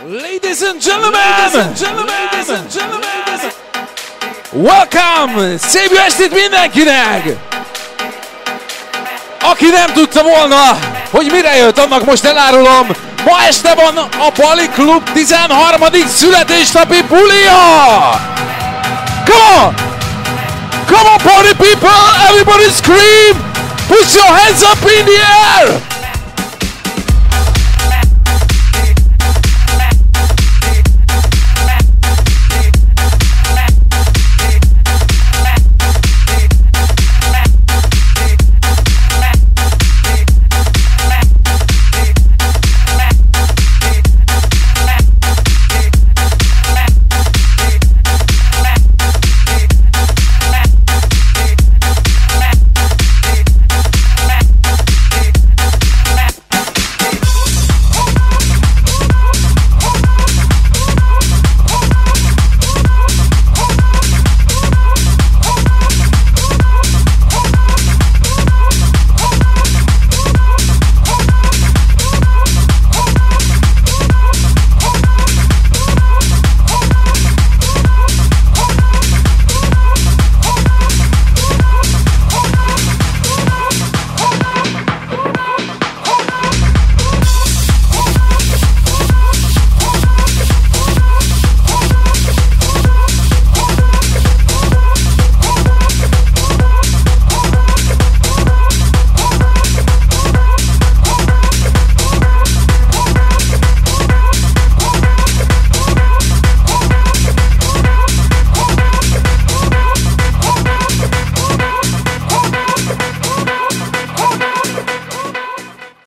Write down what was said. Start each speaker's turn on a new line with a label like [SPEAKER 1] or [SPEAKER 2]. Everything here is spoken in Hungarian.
[SPEAKER 1] Ladies and gentlemen! Welcome! Szép jó estét mindenkinek! Aki nem tudta volna, hogy mire jött, annak most elárulom, ma este van a Bali Klub 13. születésnapi bulia! Come on! Come on party people! Everybody scream! Put your hands up in the air!